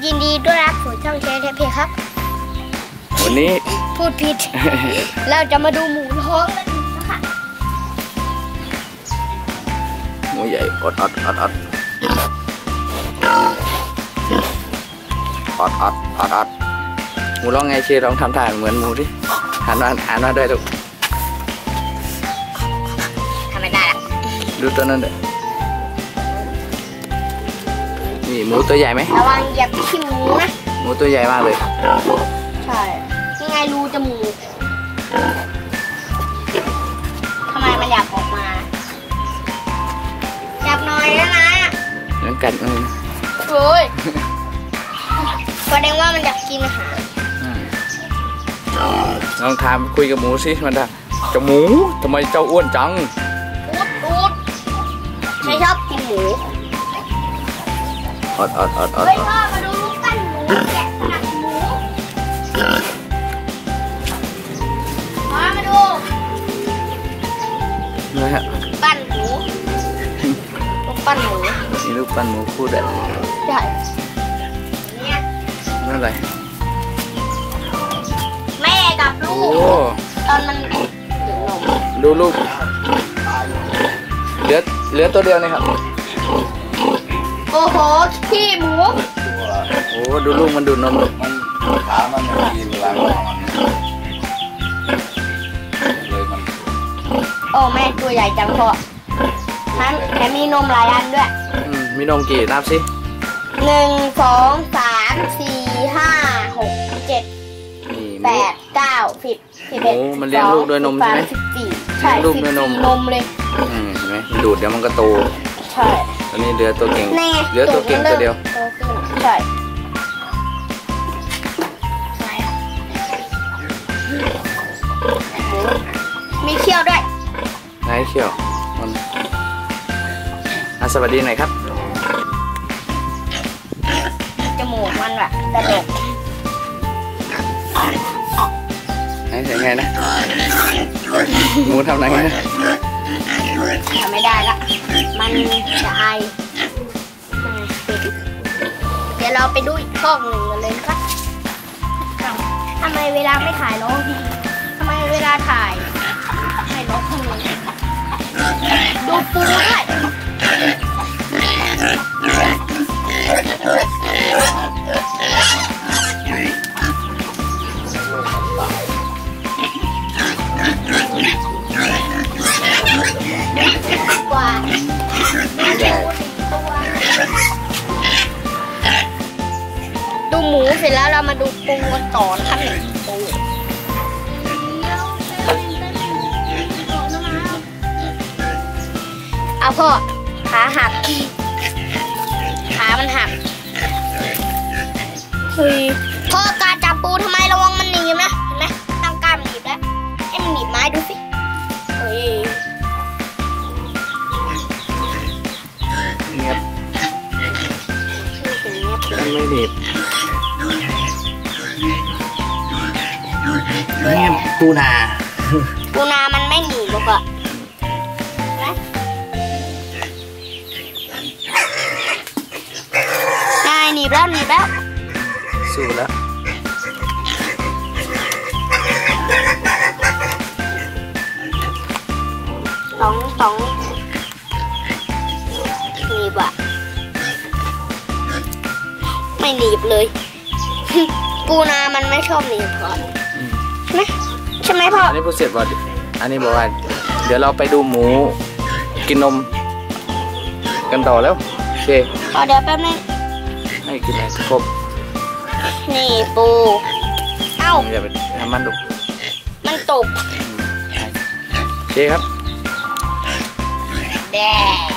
ยินดีด้วยรับสู่ช่องเชฟเพครับวันนี้พูดผิด เราจะมาดูหมูท้องกันนะคะหมูใหญ่อดหมูร้องไงเชฟลองทำท่าเหมือนหมูดิหันมาด้วยลูกทำไม่ได้ละดูตัวนั้นเด้อนี่หมูตัวใหญ่ไหมระวังเหยียบขี้หมูนะหมูตัวใหญ่มากเลยใช่ยังไงรูจมูกทำไมมันอยากออกมาจับหน่อยนะนั่นกันโอ้ยแสดงว่ามันอยากกินอาหารลองถามคุยกับหมูสิมันว่าเจ้าหมูทำไมเจ้าอ้วนจังอูดใครชอบกินหมูอดเฮ้ยพ่อมาดูลูกปั้นหมูแกะสลักหมูพ่อมาดูนะฮะปั้นหมูลูกปั้นหมูนี่ลูกปั้นหมูคู่เด็ดใช่เนี่ยนั่นอะไรแม่กับลูกตอนมันดูลูกเหลือตัวเดียวนี่ครับโอ้โหขี้หมูโอ้ดูลูกมันดูดนมมันขามันไม่ดีเวลามันเลยมันโอ้แม่ตัวใหญ่จังพ่อแถมมีนมหลายอันด้วยมีนมกี่นับสิ 1 2 3 4 5 6 7 8 9 10 11 มันเลี้ยงลูกด้วยนมใช่ไหมใช่ลูกด้วยนมเลยเห็นไหมดูดเดี๋ยวมันก็โตใช่ตอนนี้เหลือตัวเก่งเหลือตัวเก่งตัวเดียวใช่มีเขี้ยวด้วยไหนเขี้ยวมันสวัสดีหน่อยครับจมูกมันแบบตลกไหนใส่ไงนะหมูทำไงนะทำไม่ได้ละมันจะไอเดี๋ยวเราไปดูอีกห้องหนึ่งกันเลยครับทำไมเวลาไม่ถ่ายร้องดีทำไมเวลาถ่ายให้ร้องเพลงดูปูด้วยกว่าดูหมูเสร็จแล้วเรามาดูปูกันต่อนะครับปูเอาพ่อขาหักขามันหักเฮ้ยพ่อการจับปูทำไมระวังมันหนีบนะเห็นไหมตั้งกล้ามหนีบแล้วให้มันหนีบไม้ดูสิเฮ้ยเงียบมันไม่หนีบเงียบปูนามันไม่หนีบหรอกหนีบแล้วสู้แล้วสองหนีบอ่ะไม่หนีบเลย ปูนามันไม่ชอบหนีบก่อนใช่ไหมพ่ออันนี้พูดเสร็จว่าอันนี้บอกว่าเดี๋ยวเราไปดูหมูกินนมกันต่อแล้วโอเคเดี๋ยวแป๊บนึงให้กินอะไรครบนี่ปูอย่าไปทำมันดุมันตกโอเคครับแด